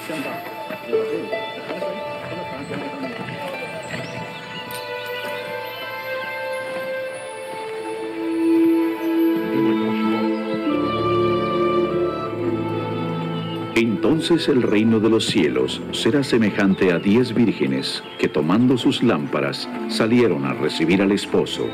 Entonces el reino de los cielos será semejante a 10 vírgenes que tomando sus lámparas salieron a recibir al esposo.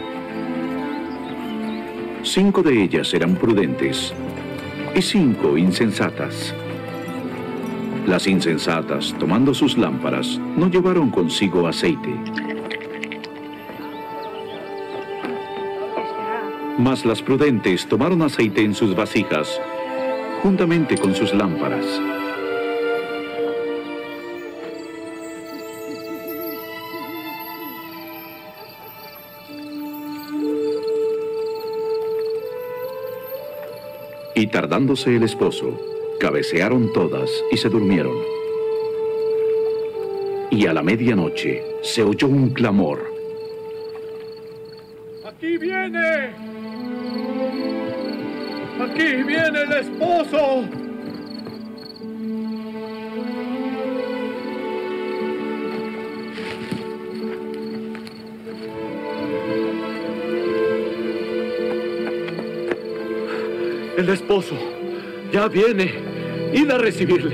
5 de ellas eran prudentes y 5 insensatas. Las insensatas, tomando sus lámparas, no llevaron consigo aceite. Mas las prudentes tomaron aceite en sus vasijas, juntamente con sus lámparas. Y tardándose el esposo, cabecearon todas y se durmieron. Y a la medianoche se oyó un clamor. ¡Aquí viene! ¡Aquí viene el esposo! El esposo ya viene. Id a recibirle.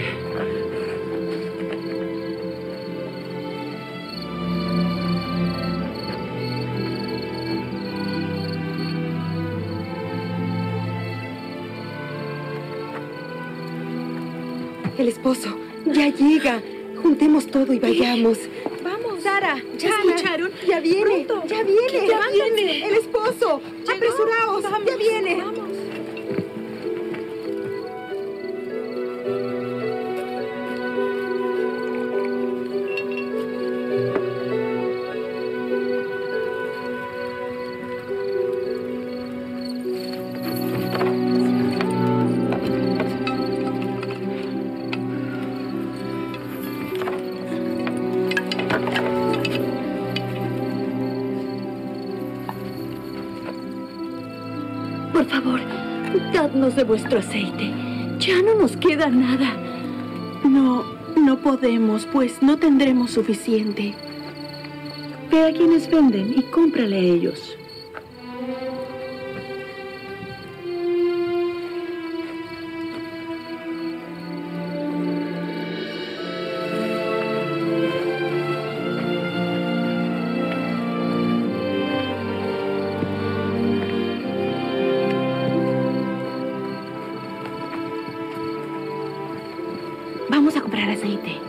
El esposo ya llega. Juntemos todo y vayamos. Vamos. Sara, ¿Ya escucharon? Ya viene. Pronto. Ya viene. Ya viene. El esposo. Llegó. Apresuraos. Vamos, ya viene. Vamos. Por favor, dadnos de vuestro aceite. Ya no nos queda nada. No podemos, pues no tendremos suficiente. Ve a quienes venden y cómprale a ellos. Vamos a comprar aceite.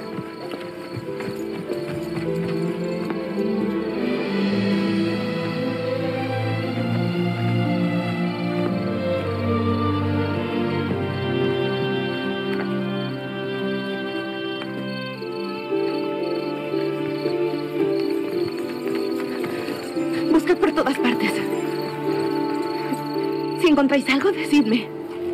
Buscad por todas partes. Si encontráis algo, decidme.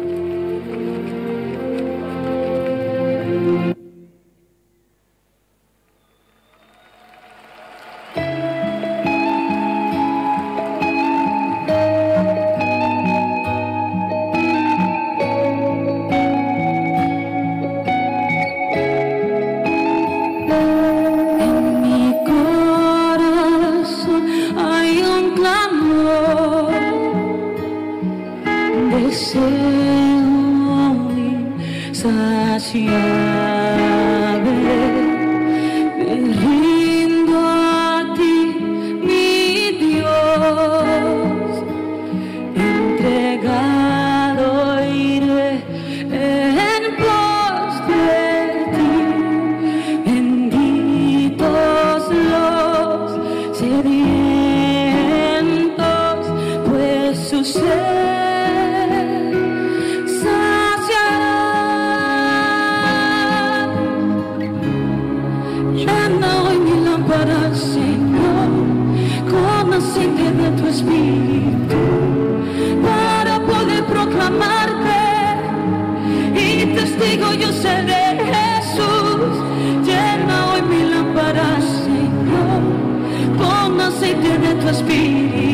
Yo seré Jesús, llena hoy mi lámpara, Señor, con aceite de tu espíritu.